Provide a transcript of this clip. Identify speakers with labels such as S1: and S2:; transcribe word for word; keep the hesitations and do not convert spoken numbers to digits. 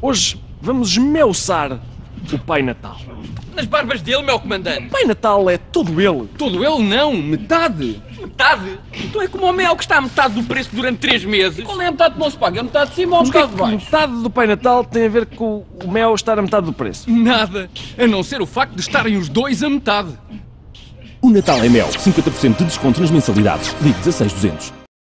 S1: Hoje vamos esmiuçar o Pai Natal.
S2: Nas barbas dele, meu comandante.
S1: O Pai Natal é todo ele.
S2: Todo ele não, metade. Metade? Então é como o mel que está a metade do preço durante três meses.
S3: Qual é a metade que não se paga? A metade de cima ou a
S1: Mas o que é
S3: metade de
S1: que
S3: baixo?
S1: metade do Pai Natal tem a ver com o mel estar a metade do preço?
S2: Nada, a não ser o facto de estarem os dois a metade.
S4: O Natal é Mel, cinquenta por cento de desconto nas mensalidades. Ligue dezasseis duzentos.